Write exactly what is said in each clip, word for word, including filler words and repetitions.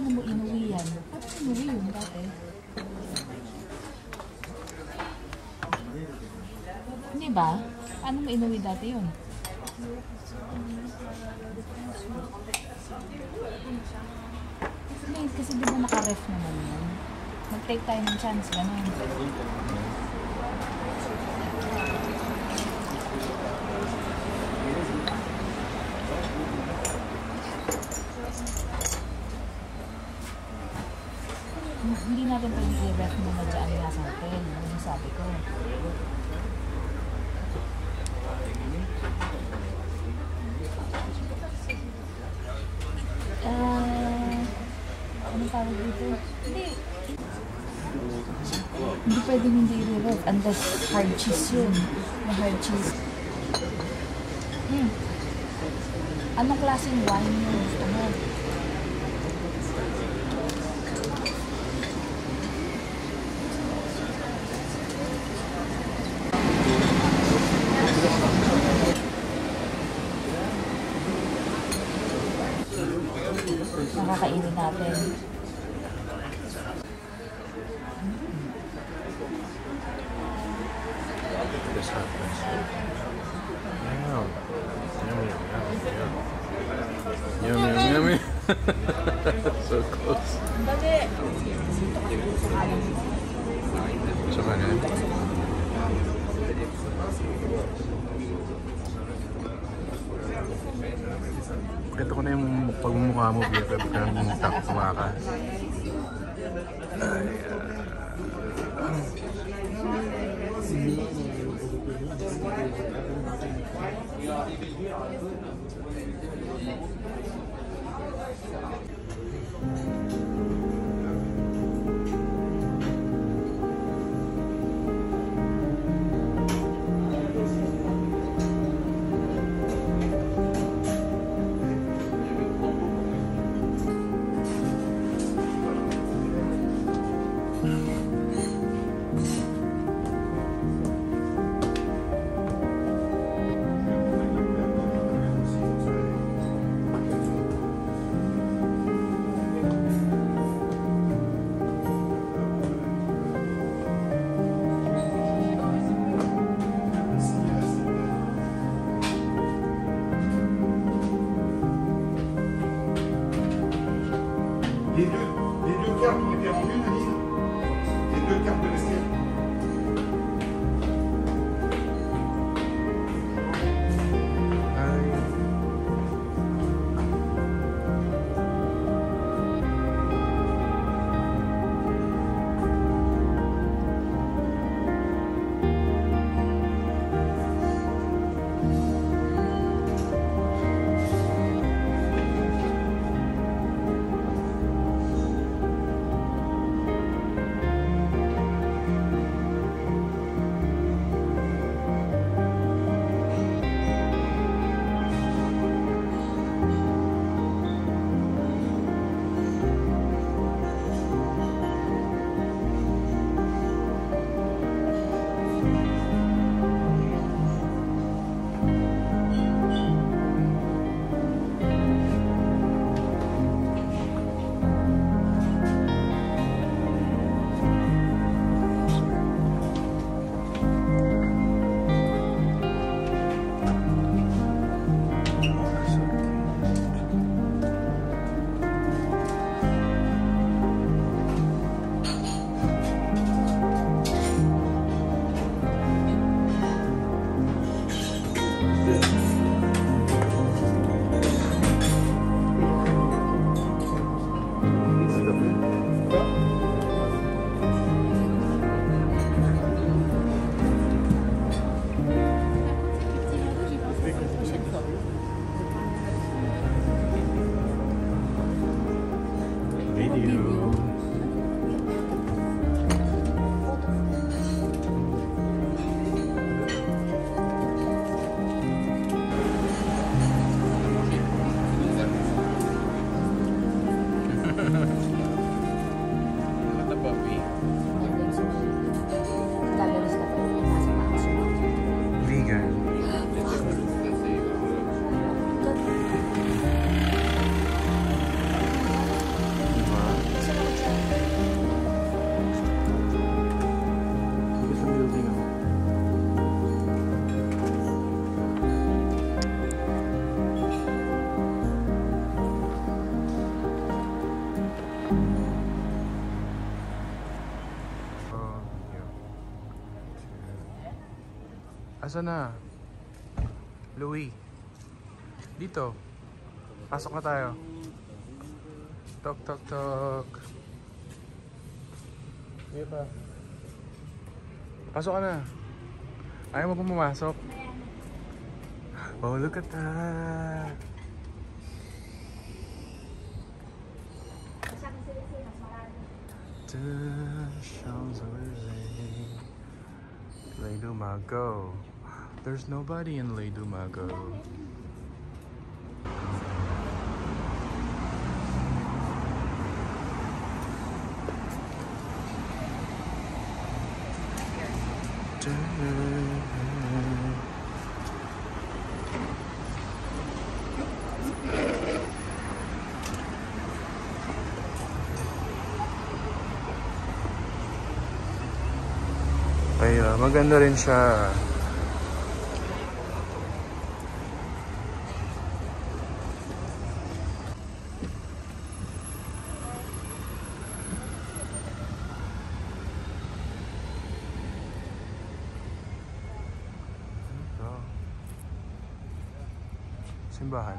paano mo inuwi yan? Paano inuwi yun dati? Hindi ba? Paano mo inuwi dati yun? Kasi, kasi di ba naka-ref naman yun? Mag-take tayo ng chance, gano'n. Hindi natin pwede i-ref muna dyan nasa hotel. Yun yung sabi ko. Uh, ano tawag dito? Hindi. Hindi pwedeng hindi i-ref unless hard cheese yun. Yung hard cheese. Hmm. Anong klaseng wine yung gusto mo? Nakakainin natin. This happens. Wow. Yummy, yummy, yummy. Yummy, yummy, yummy. So close. So fun, eh? Pakita ko na yung pagmumukha mo, Biyata. Baka nang takwa ka. Ay, Les deux, les deux cartes ont été rendues, Nadine. Les deux cartes de vestiaire. Asa na? Louis. Dito. Pasok na tayo. Tok, tok, tok. Sige pa. Pasok ka na. Ayaw mo pong pumasok. Oh, look at that. Champs-Élysées. Les Dumago. There's nobody in Les Dumago. Kaya maganda rin siya. Ito. Simbahan.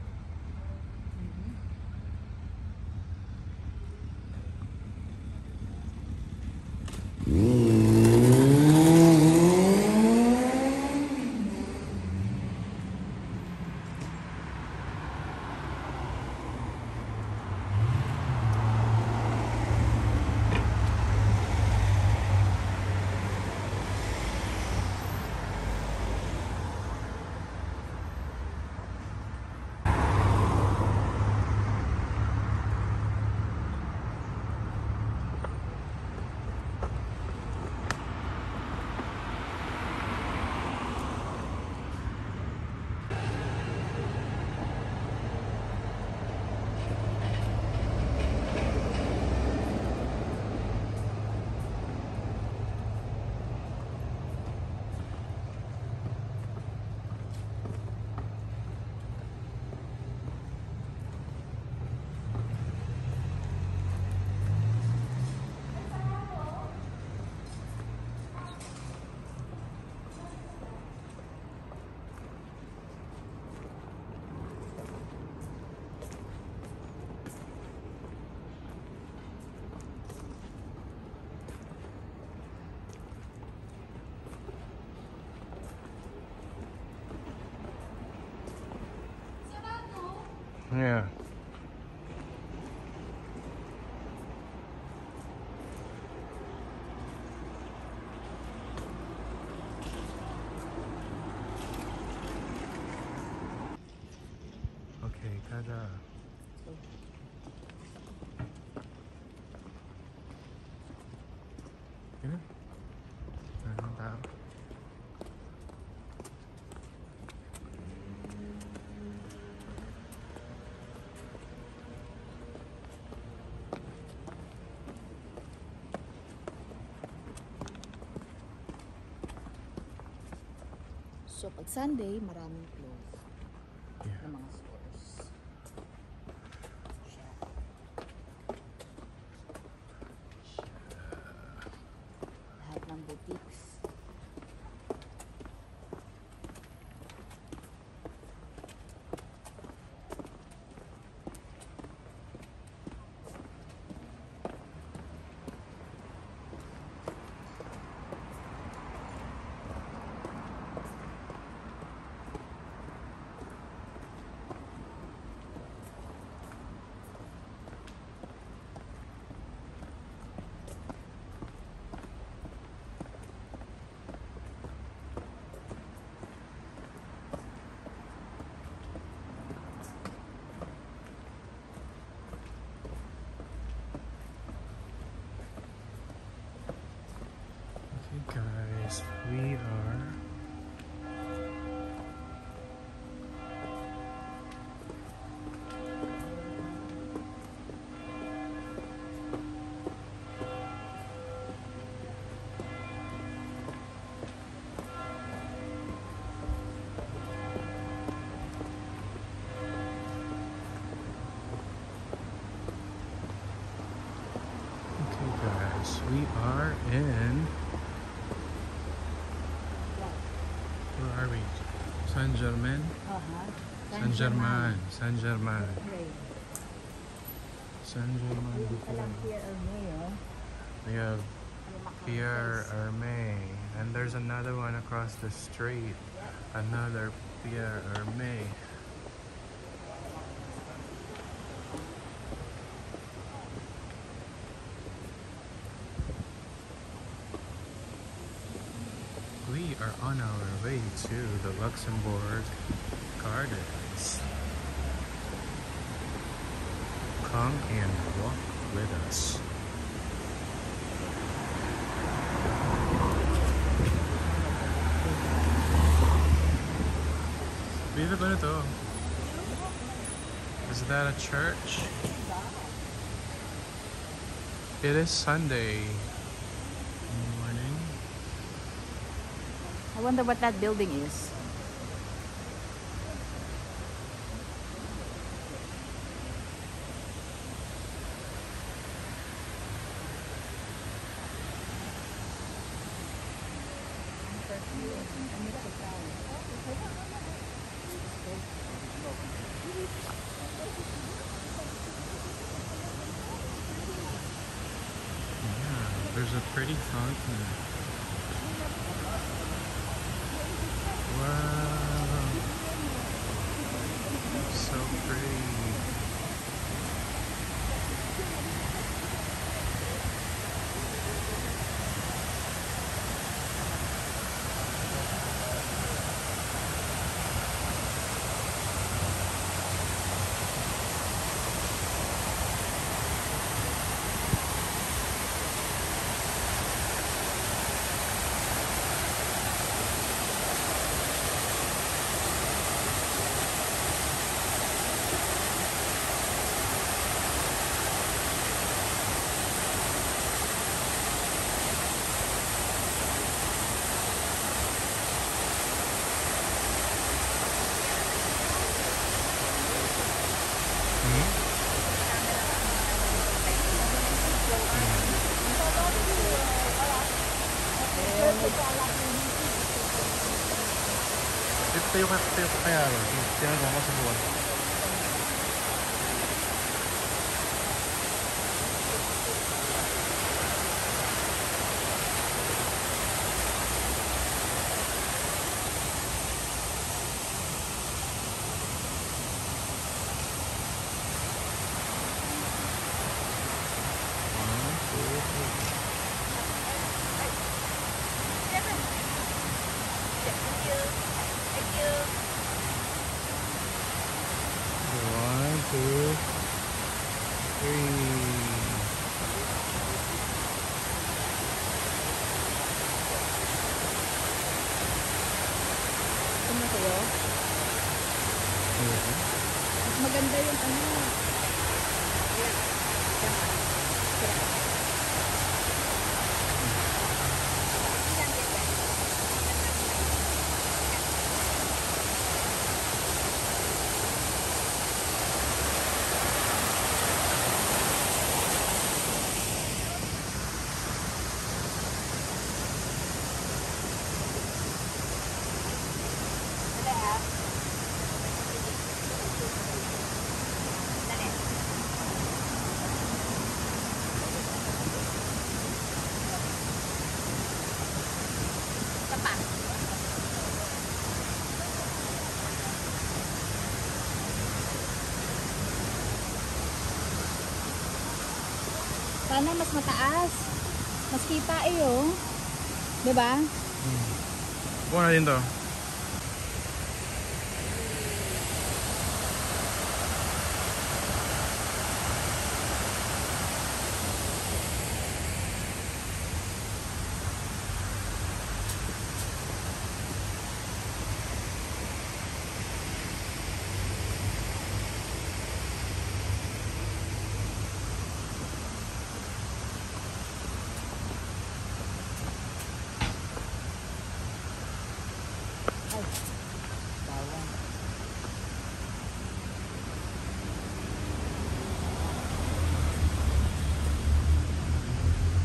Yeah. Okay, 가자. Yun. Meron tao. So, pag Sunday, maraming close Yeah. ng mga stores. Lahat ng boutiques. Guys, we are okay guys, we are in are we? Saint-Germain? Uh-huh. Saint-Germain. Saint-Germain. Okay. Saint-Germain-des-Prés. We have Pierre Hermé. And there's another one across the street. Another Pierre Hermé. We are on our way to the Luxembourg Gardens. Come and walk with us. Beautiful na to. Is that a church? It is Sunday morning. I wonder what that building is. Yeah, there's a pretty fountain. Wow, so pretty. Tayo ka, tayo ka kaya rin. Tinagawa ko sa buwan. One, two, three. Ano kayo? Mas maganda yung ano. Sana mas mataas. Mas kita eh oh. Diba? Hmm. Buwan natin to.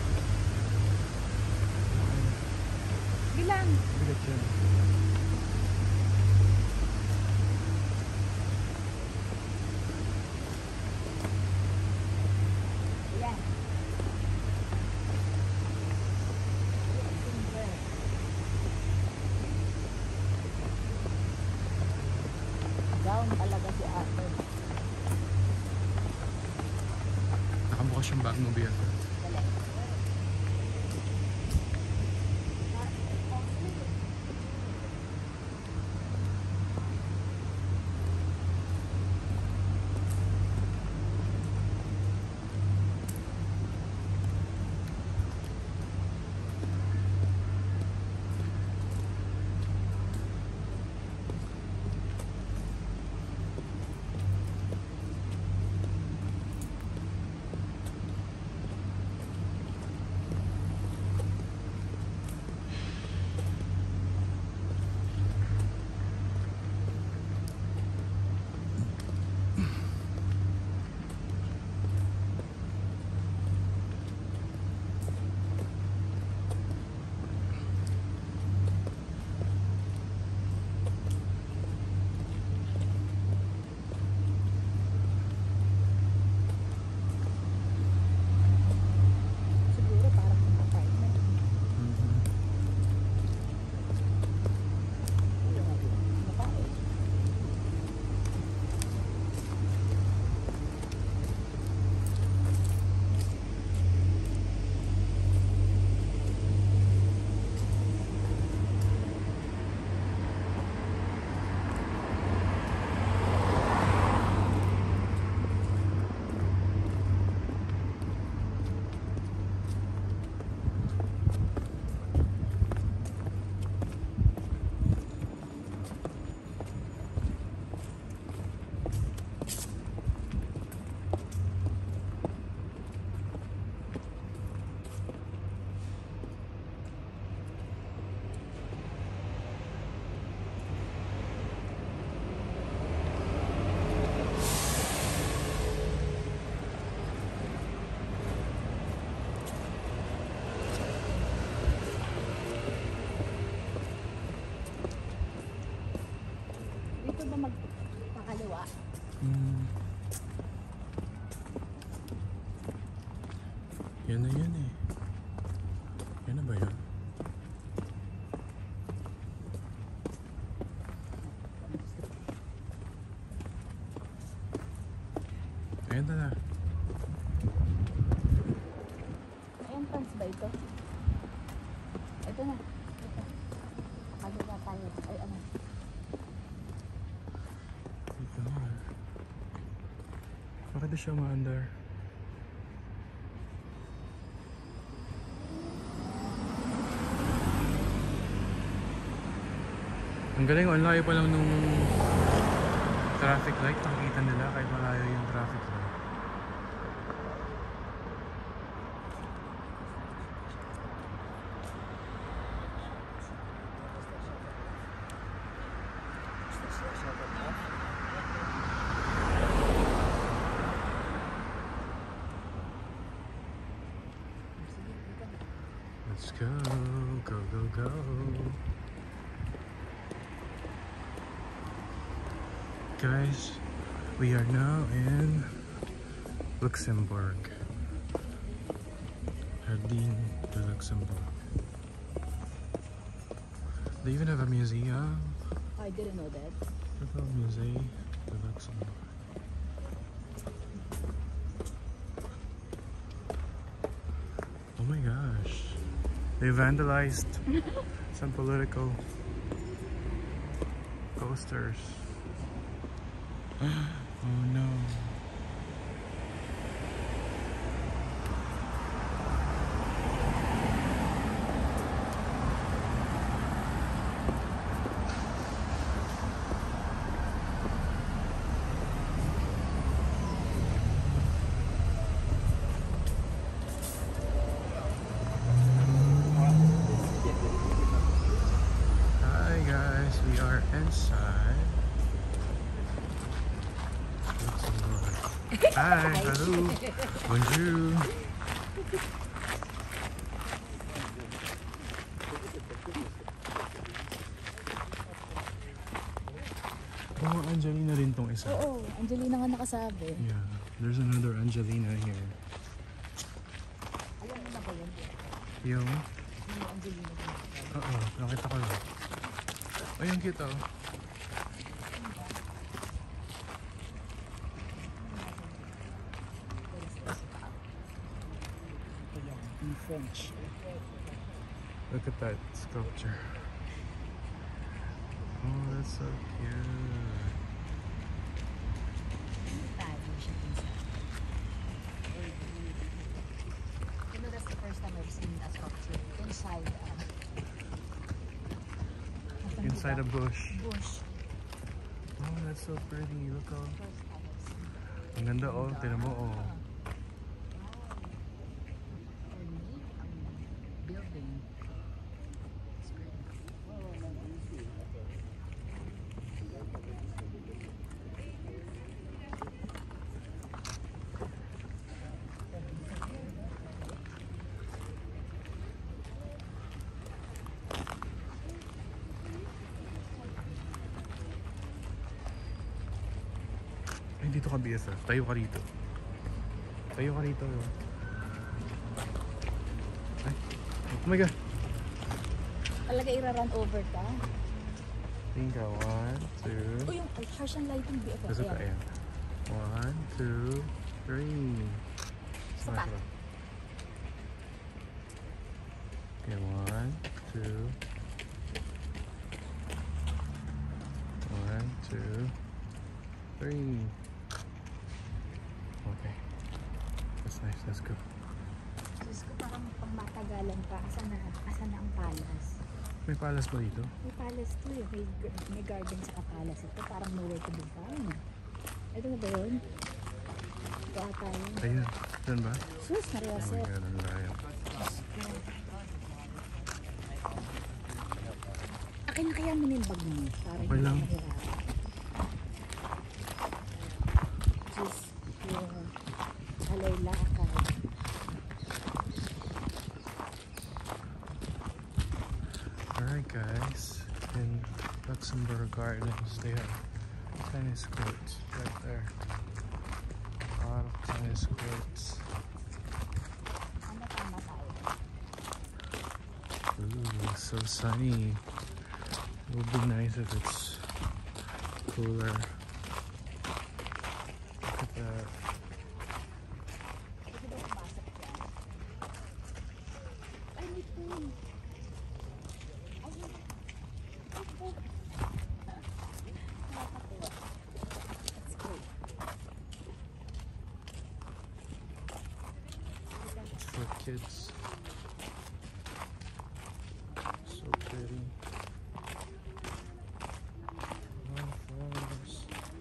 Bilang. Bigat yan. lang talaga si ate. Nakabukas yung bag mo, Bia. Magpakaliwa. Hmm. Yan na yan eh. Yan na ba yun? Ayan na na. May entrance ba ito? Ito na. Ito. Kaliwa tayo. Ay ano. Ito na. Bakit siya maandar? Ang galing, ang layo pa lang nung traffic light. Nakikita nila kahit malayo yung traffic light. Let's go, go, go, go. Guys, we are now in Luxembourg. Jardin de Luxembourg. They even have a museum. I didn't know that. Look at Musée de Luxembourg. Oh my gosh. They vandalized some political posters. Oh no. Hi guys, we are inside. Hi, hello, bonjour. Oh, Angelina rin tong isa. Oo, Angelina nga nakasabi. Yeah, there's another Angelina here. Alam mo na ba yun? Yung? Yung Angelina. Oo, nakita ko lang. Oh, yung cute oh. French. Look at that sculpture. Oh, that's so cute. You know, that's the first time I've seen a sculpture inside uh, Inside a bush. bush. Oh, that's so pretty. Look oh. First time I've seen. Ang ganda oh. Tignan mo oh. Building. It's great. Ay, dito ka B S F. Tayo ka rito. Tayo ka rito. Ay. Oh my God. Talaga ira-run over ka? Tingin ka. One, two. Oh, yung harsh ang lighting B F F. Kasi ka, ayan. One, two, three. Isa pa. Okay, one, two. One, two, three. Okay. That's nice. Let's go. Diyos ko, parang pang matagalan pa. Asan na, asan na ang palace? May palace ba dito? May palace to eh. May, may garden sa palace. Ito parang nowhere to be found. Ito na ba yun? Ito ata yun. Ayun. Diyan ba? Sus, Maria Oh my Sir. God, ang layo. Akin na kaya minilbag mo. Para Okay hindi lang. ka mahirapan. Diyos, yung alay lakad. Alright guys, in Luxembourg Gardens they have tennis courts right there. A lot of tennis courts. Ano tama tayo? Ooh, so sunny. It would be nice if it's cooler. Look at that. Pwede daw pumasok dyan. Ay, may pool. Ay, may may pool. Nakakatuwa. That's great. For kids. So pretty. A lot of flowers.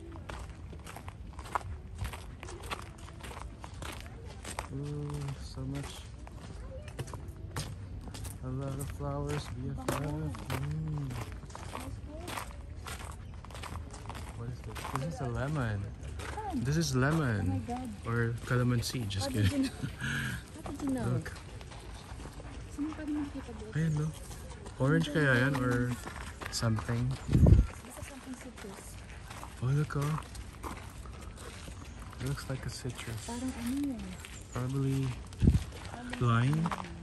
Ooh, so much. A lot of flowers, B F F. Mm. What is this? This is a lemon. This is Oh my lemon. God. Or calamansi, just How did you kidding. know? How did you know? Look. Saan pa rin nakita doon? Ayan, no? Orange kaya yan or something? Basta something citrus. Oh, look, oh. It looks like a citrus. Parang ano yun? Probably lime.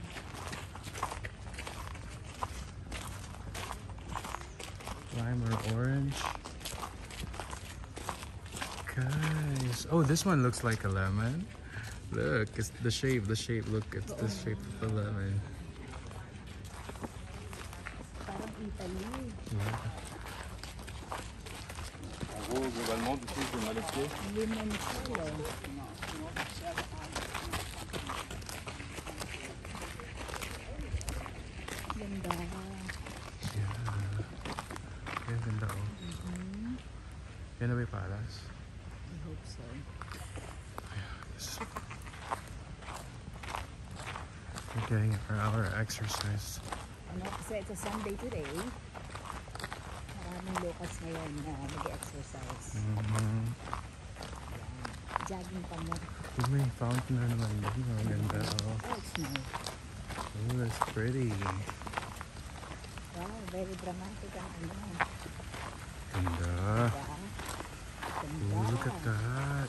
Lime or orange. Guys. Oh, this one looks like a lemon. Look, it's the shape, the shape. Look, it's the shape of a lemon. Parang Italy. Yeah. En gros, globalement, du coup, je vais m'adapter. Limoncello. Ganda. Yeah. Yan, ganda oh. Mm-hmm. Yan na ba yung palace? I hope so. Yes. We're getting it for our exercise. Ano, kasi it's a Sunday today. Maraming locals ngayon na mag-exercise. Mm-hmm. Jogging pa mo. Yung may fountain na naman din. Ang ganda oh. Oh, it's nice. Oh, that's pretty. Wow, very dramatic ang ano. Ganda. Diba? Ganda. Oh, look at that.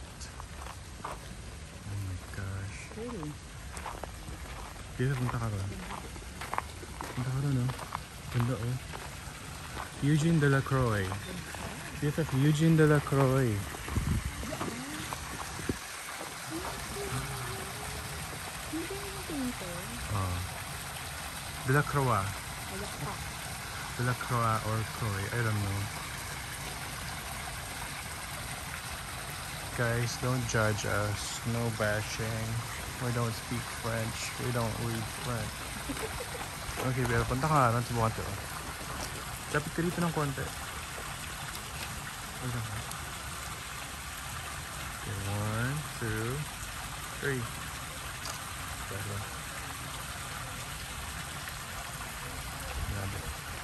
Oh my gosh. Pretty. Dito, punta ka ron. Punta ka ron, oh. Ganda, oh. Eugene Delacroix. Dito, Eugene Delacroix. Hindi painter. Oh. Delacroix. Delacroix. Delacroix or Croix, I don't know. Guys, don't judge us. No bashing. We don't speak French. We don't read French. Okay, pero punta ka nga. Subukan to. Lapit ka dito ng konti. Okay, one, two, three. Grabe. Grabe.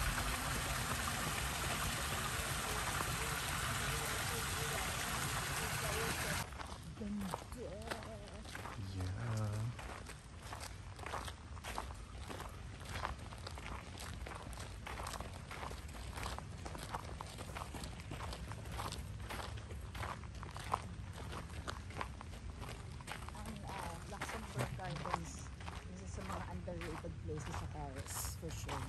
Places sa Paris, for sure.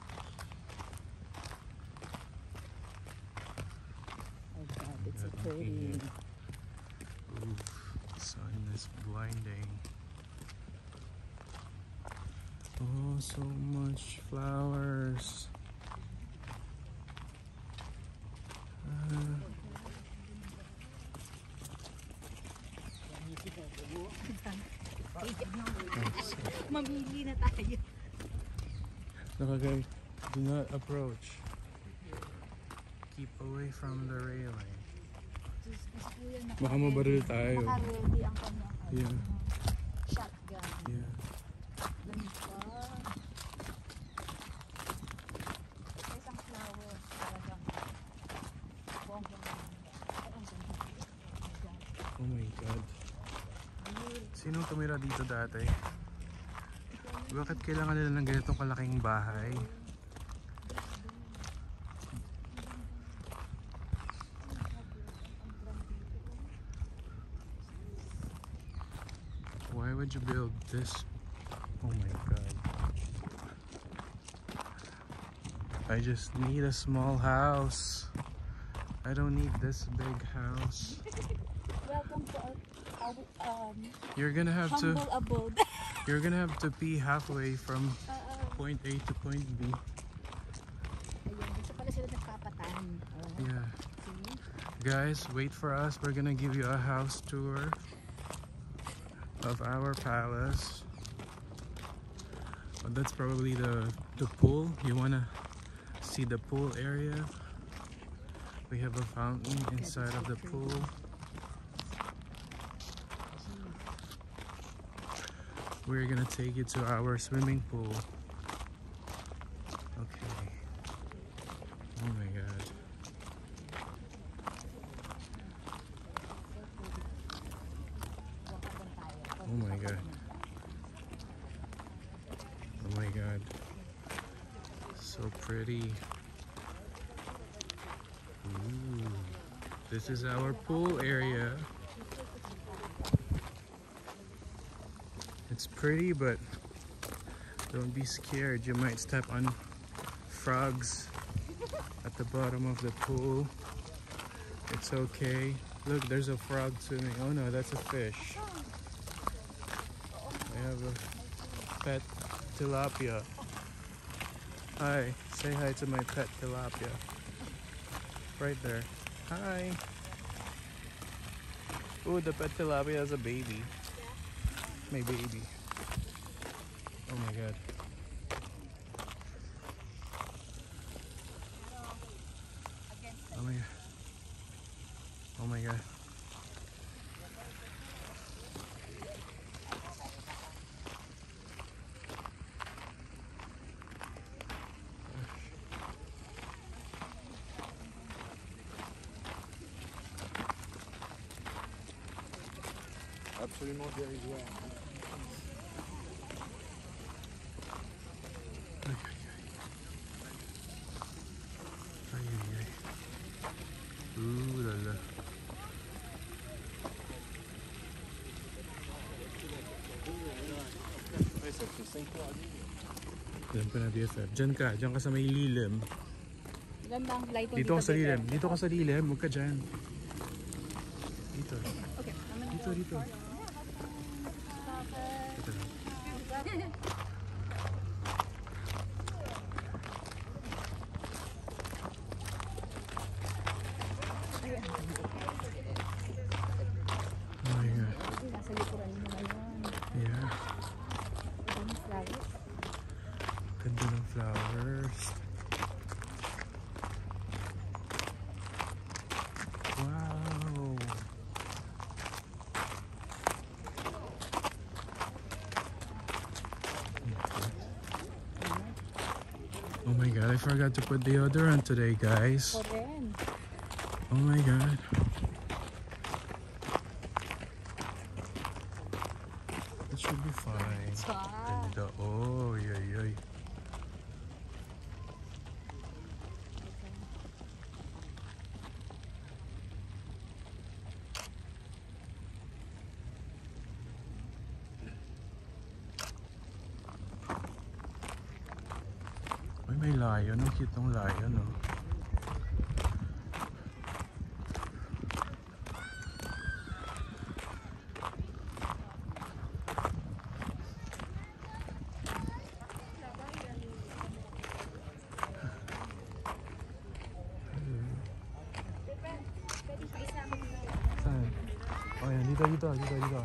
Oh God, it's so pretty. Oof, the sun is blinding. Oh, so much flowers. Uh, Mamili na tayo. Look, okay, do not approach. Keep away from the railing. Baka mabaril tayo. Naka-ready ang kanyang Yeah. shotgun. Yeah. Ganda. Isang flower. Talagang bonggang. Oh my God. Sinong tumira dito dati? Bakit kailangan nila ng ganitong kalaking bahay? Why would you build this? Oh my God. I just need a small house. I don't need this big house. Welcome to our, our um, You're gonna have to humble abode. You're gonna have to pee halfway from point A to point B. Ayun, dito pala sila nagpapatan. Oh. Yeah. See? Guys, wait for us. We're gonna give you a house tour of our palace. But that's probably the the pool. You wanna see the pool area? We have a fountain inside of the pool. We're gonna take you to our swimming pool. Okay. Oh my God. Oh my God. Oh my God. So pretty. Ooh. This is our pool area. It's pretty, but don't be scared. You might step on frogs at the bottom of the pool. It's okay. Look, there's a frog swimming. Oh no, that's a fish. I have a pet tilapia. Hi, say hi to my pet tilapia. Right there. Hi. Oh, the pet tilapia has a baby. My baby. Oh my God. Oh my God. Oh my God. Absolument dérisoire. Ay, ay, ay. Ooh la la. Diyan pa na B F F. Diyan ka. Diyan ka sa may lilim. Gandang lighting Dito ka sa lilim. Dito ka sa lilim. Huwag ka dyan. Dito. Okay. Dito, dito. Dito lang. Oh my God. Nasa likuran mo ngayon. Yeah. Ang flowers. Ganda ng flowers. Wow. Oh my God, I forgot to put deodorant today, guys. Korean. Oh my God. It should be fine. Wow. Ganda. Oh, yay, yay. Uy, may lion. Ang cute ng lion, oh. Saan? Oh, yan. Dito, dito, dito, dito.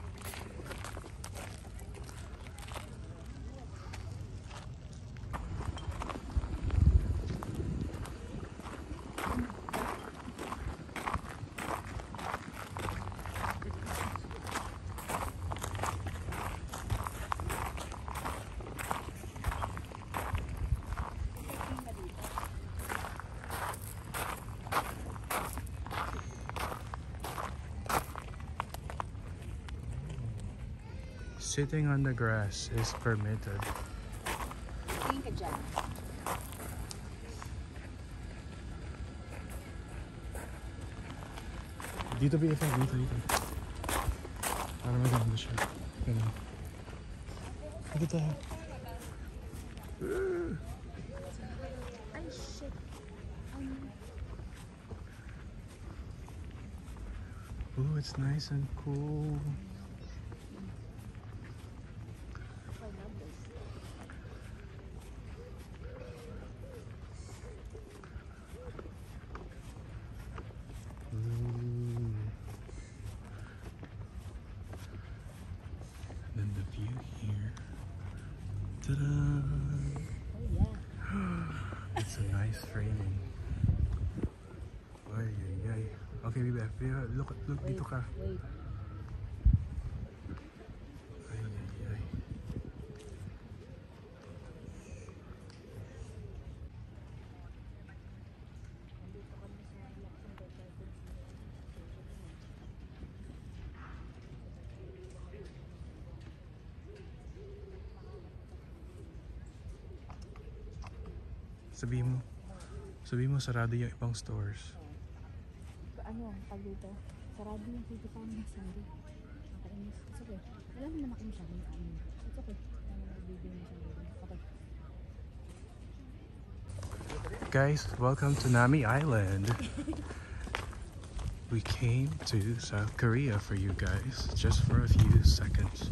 Sitting on the grass is permitted. Tingin ka dyan. Dito, B F, dito, dito. Para maganda siya. Ganun. Dito tayo. Ay, shit. Um, Ooh, it's nice and cool. I love this. Ooh. Then the view here. Ta-da! Oh, yeah. It's a nice framing. Ay, ay, ay. Okay, baby, baby, look, look Wait, dito ka. wait. Ay, ay, ay. Sabihin mo, sabihin mo sarado yung ibang stores. Ano, tag dito? Sarado yung Pt one ng Sunday. Nakainis. It's okay. Wala naman ako masyadong kain. It's okay. Ano na bibigyan mo sa okay. Guys, welcome to Nami Island. We came to South Korea for you guys, just for a few seconds.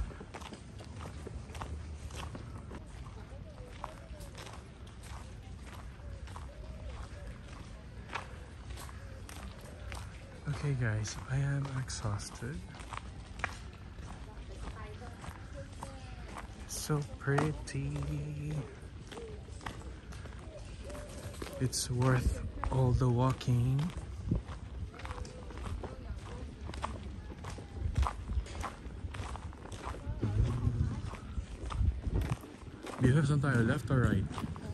Okay guys, I am exhausted. So pretty. It's worth all the walking. B F F, saan tayo? Left or right?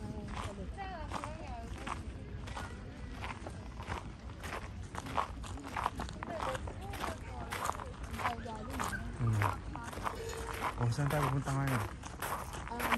Hmm. O, saan tayo pupunta ngayon? Um,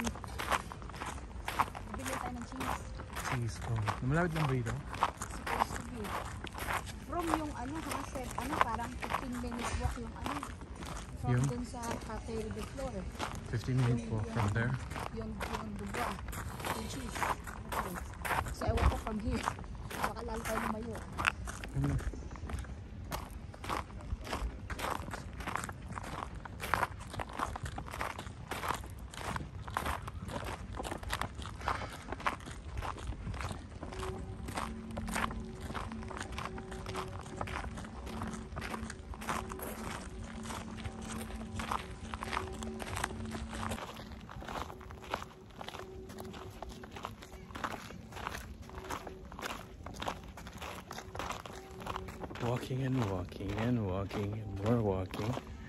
bili tayo ng cheese. Cheese. Oh. Malapit lang ba dito? Supposed to be. From yung ano, ha, said, ano, parang fifteen minutes walk yung ano. From Yung? dun sa Café de Flore. fifteen minutes walk from there. Yung, yung duga. Yung cheese. Okay. So, ewan ko from here. Baka lalo tayo lumayo. Hmm. walking and walking and walking and more walking.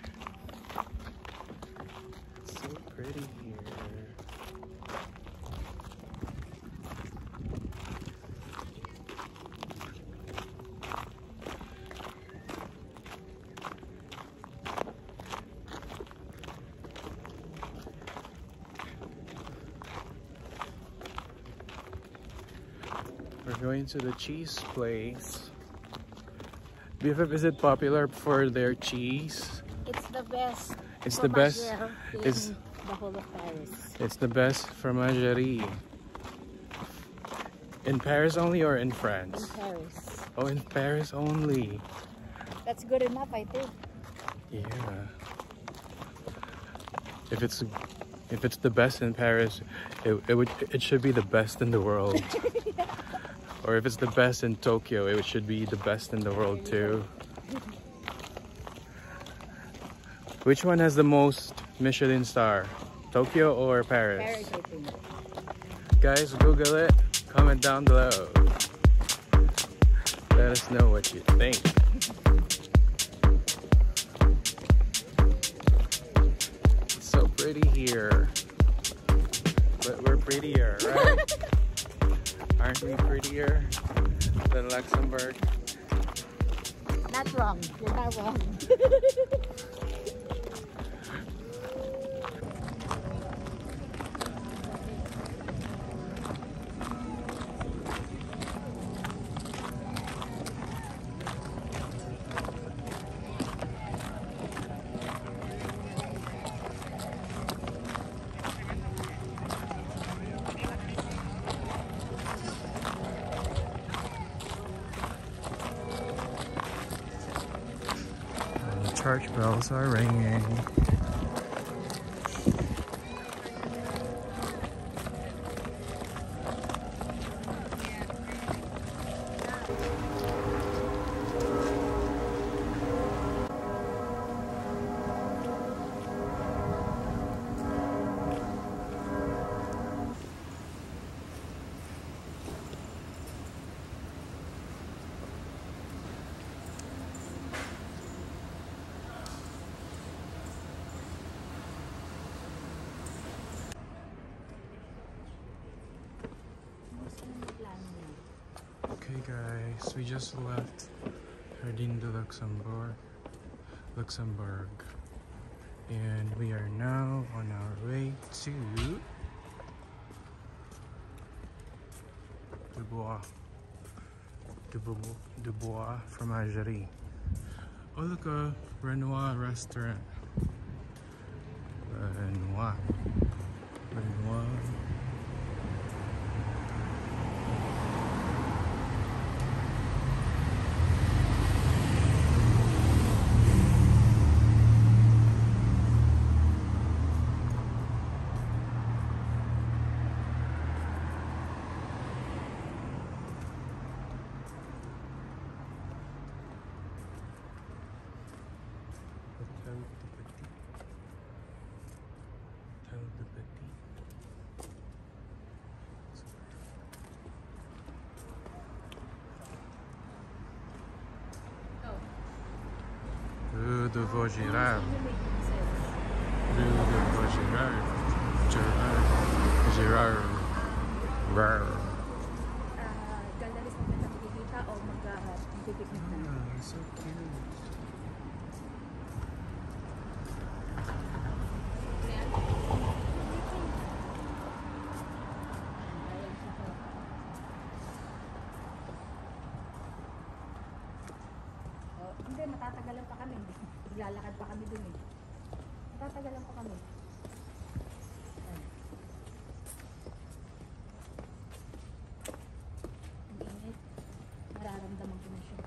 It's so pretty here. We're going to the cheese place. B F F, is it popular for their cheese? It's the best. It's the best. In It's the whole of Paris. It's the best fromagerie. In Paris only or in In France? Paris. Oh, in Paris only. That's good enough, I think. Yeah. If it's if it's the best in Paris, it it would it should be the best in the world. Or if it's the best in Tokyo, it should be the best in the world too. Which one has the most Michelin star? Tokyo or Paris? Paris, I think. Guys, Google it. Comment down below. Let us know what you think. It's so pretty here. But we're prettier, right? Aren't we prettier than Luxembourg? Not wrong. You're not wrong. Church bells are ringing. Okay guys, we just left Jardin de Luxembourg, Luxembourg, and we are now on our way to Dubois, Dubois, Dubois Fromagerie. Oh look, a Renoir restaurant. Renoir, Renoir. Rue de Vaugirard. Rue de Vaugirard. Gerard. Gerard. Rar. Galalis na kita magkikita o mag-pipiknik na. Oh, so cute. Hindi, matatagalan pa kami. Lalakad pa kami dun eh. Matatagalan pa kami. Ang init. Mararamdaman ko na siya.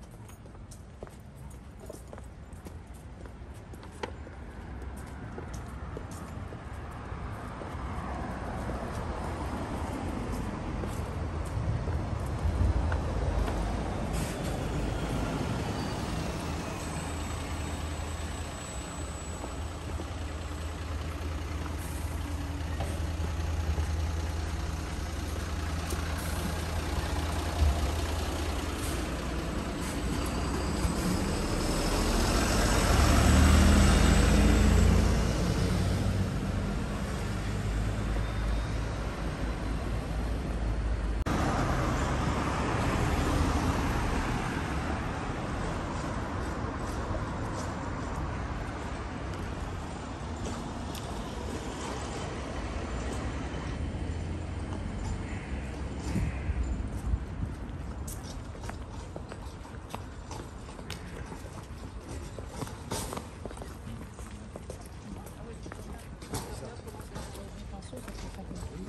sus at sasabihin.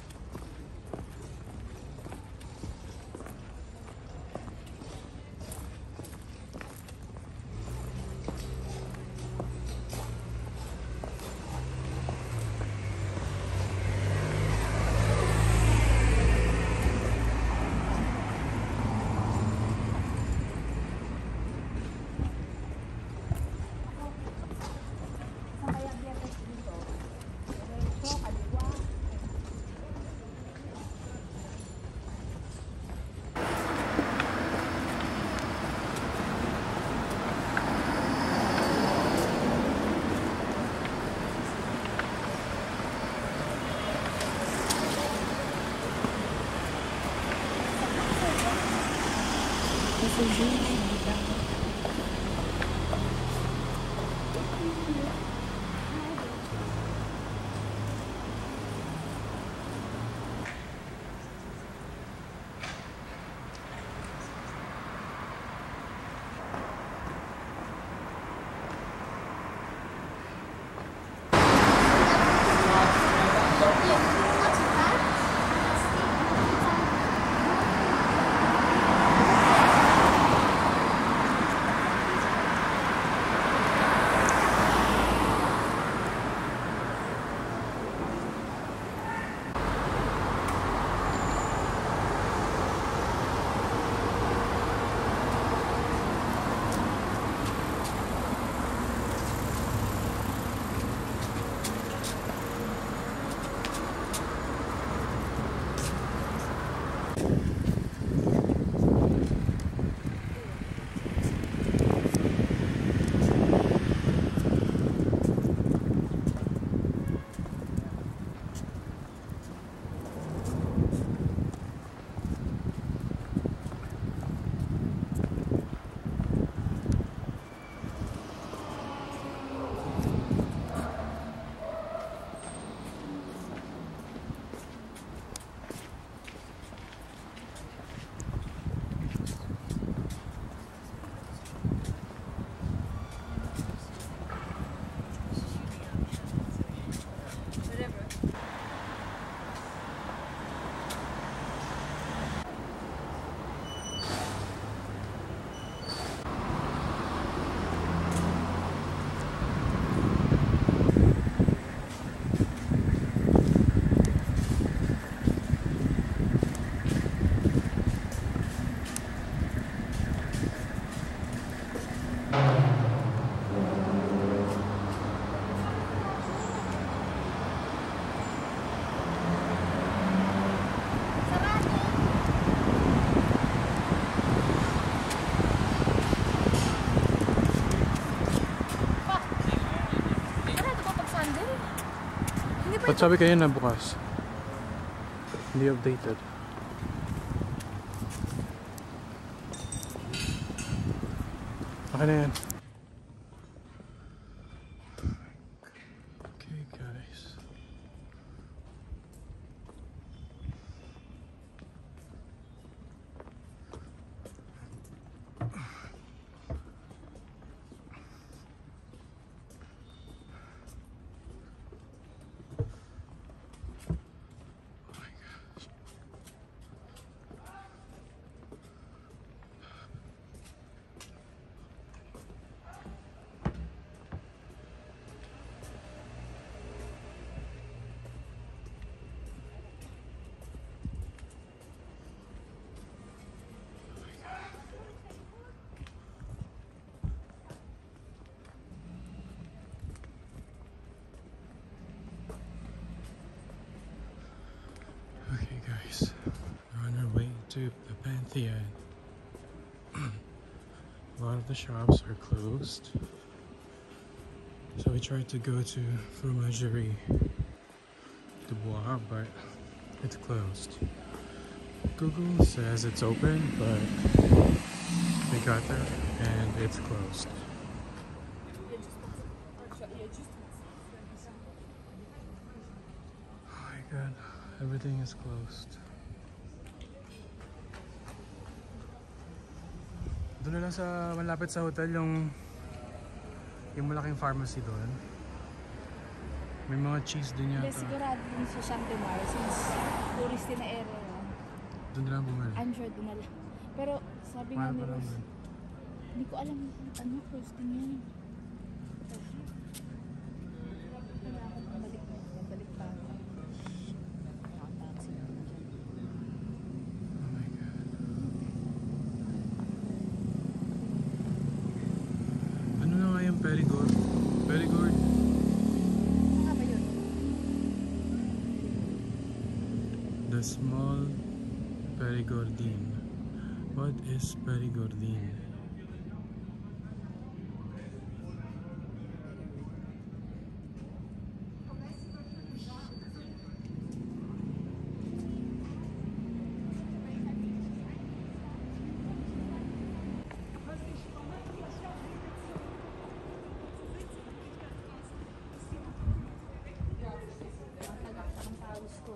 Ba't sabi kayo na bukas? Hindi updated. Okay na yan. Okay guys. Guys, we're on our way to the Pantheon. A lot of the shops are closed, so we tried to go to Fromagerie du Bois, but it's closed. Google says it's open, but we got there and it's closed. Oh my god. Everything is closed. Doon na lang sa malapit sa hotel yung yung malaking pharmacy doon. May mga cheese din Hindi, yata. sigurado din sa Saint-Germain since touristy na area. Doon na lang bumili. I'm sure doon na lang. Pero sabi nga Mahal ni pa lang Rose, dun. hindi ko alam ano posting yun. Kailangan bumalik na yun. Balik pa ako. Nakataksi na dyan. Oh my God. Ano na nga yung Perigord? Perigord? Saan nga ba yun? The small Perigordine. What is Perigordine? Ang pawis ko.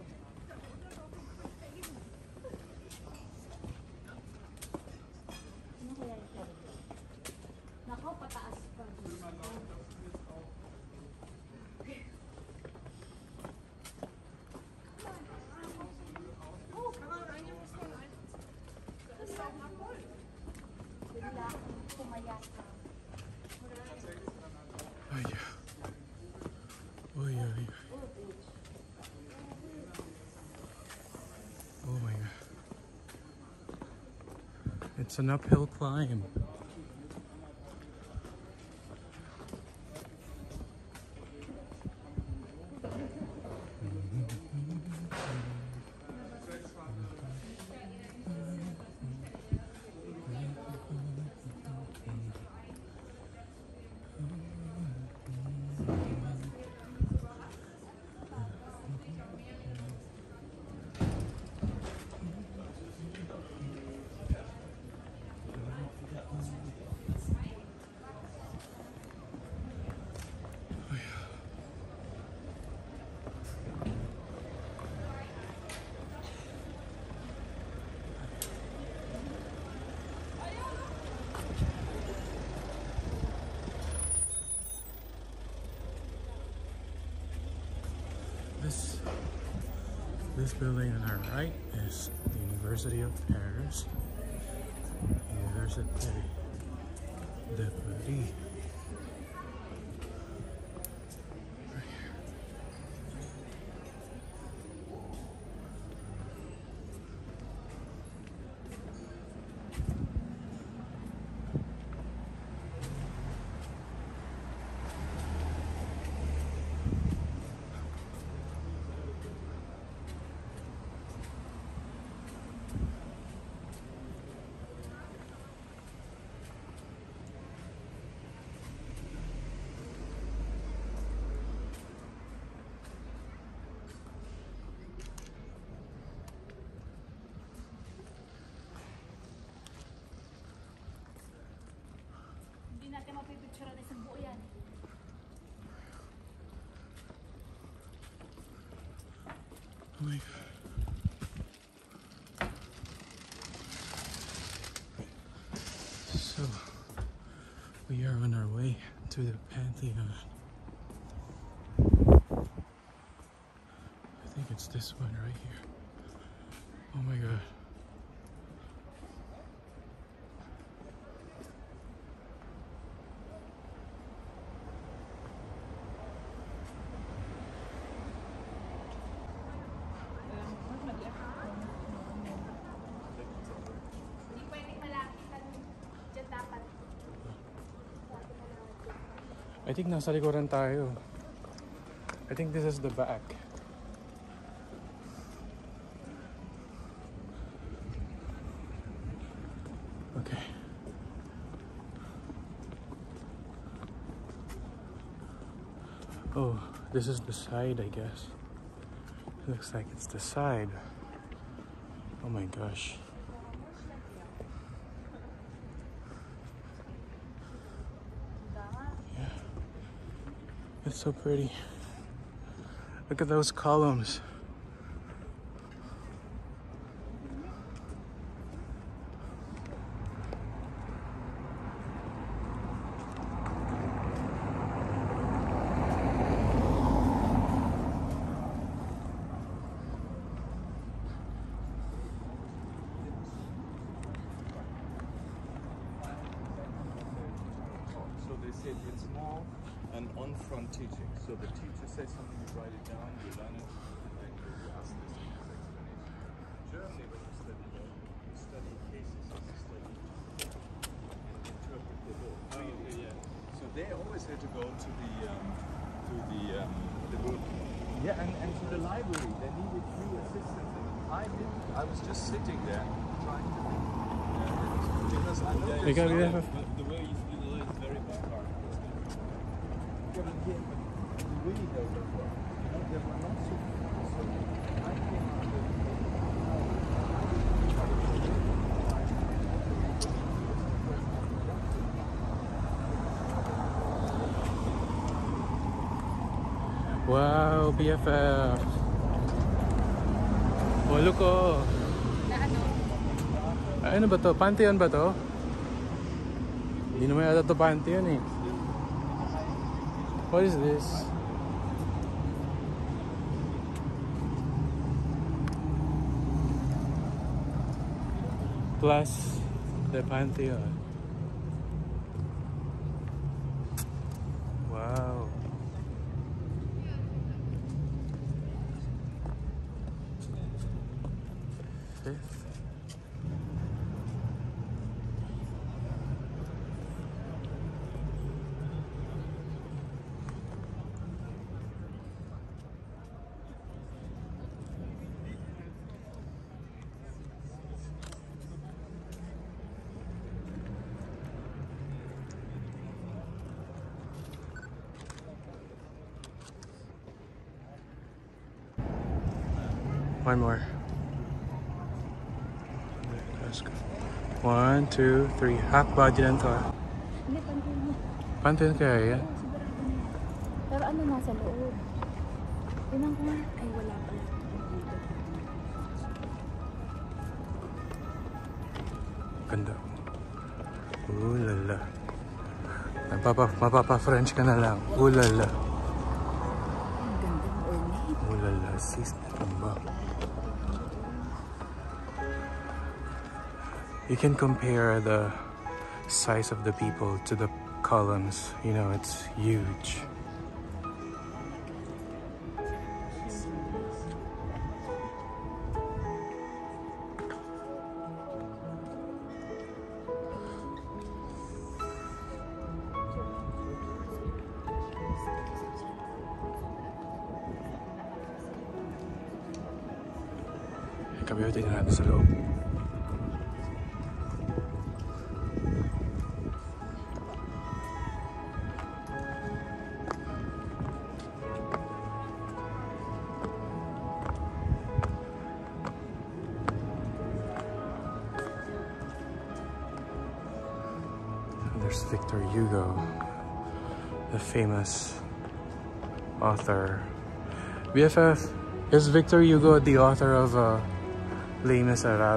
Ano kaya yung sabi ko? Nako, pataas pa. Bigla akong pumayat. Ay. Oy, oy. Oh my God. It's an uphill climb. This this building on our right is the University of Paris. Université de Paris. Right here. Hindi natin mapipicturean isang buo yan. Oh my God. So, we are on our way to the Pantheon. I think it's this one right here. Oh my God. Hindi pwedeng malakitan dyan dapat. I think nasa likuran tayo. I think this is the back. Okay. Oh, this is the side, I guess. It looks like it's the side. Oh my gosh. Yeah. It's so pretty. Look at those columns. it, it's more an on-front teaching. So the teacher says something, you write it down, you learn it, and then you ask this explanation. In Germany, when you study law, you study cases, you study and interpret the law. Oh, okay, yeah. So they always had to go to the um, to the um, the book. Yeah, and, and to the library. They needed few assistants. And I didn't. I was just sitting there trying to think. Uh, because I know You got this- it. but the way you speak the law is very backward. Yeah, but yeah, but the way they were, you know, they were not so. So I came out of Wow, B F F. Oh, look oh. Na ano? Ay, ano ba to? Pantheon ba to? Hindi naman yata to Pantheon eh. What is this? Plus the Pantheon. Wow. Fifth. One more. Let's go. One, two, three. Half body lang to ah. Hindi, pantin mo. Pantheon kaya yan? Oo, sigurado na. Pero ano nasa loob? Tinan ko nga. Ay, wala pala. Dito. Ganda. Ooh lala. Mapapa, mapapa-French ka na lang. Ooh lala. Ang ganda ng ornate. Ooh lala. Sis, ano ba? You can compare the size of the people to the columns. You know, it's huge. Kami tingnan natin sa loob. There's Victor Hugo, the famous author. B F F, is Victor Hugo the author of uh, Les Miserables?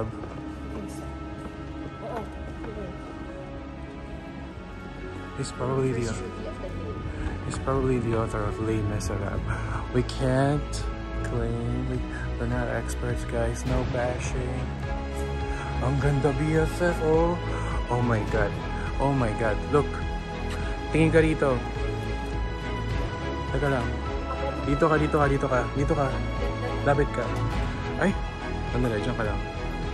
Oo. He's probably the he's probably the author of Les Miserables. We can't claim we, we're not experts, guys. No bashing. Ang ganda B F F. Oh, oh my God. Oh my God. Look. Tingin ka dito. Teka lang. Dito ka, dito ka, dito ka. Dito ka. Lapit ka. Ay. Ano na, dyan ka lang.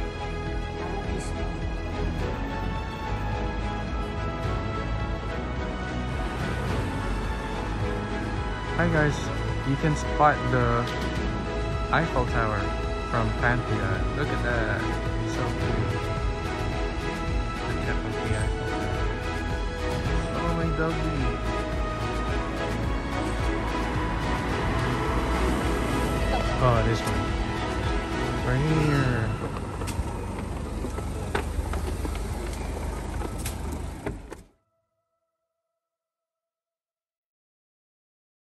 Hi guys. You can spot the Eiffel Tower from Pantheon. Look at that. So cool. The tip of the Eiffel Tower. Oh my doggy. Oh, this one. Right here.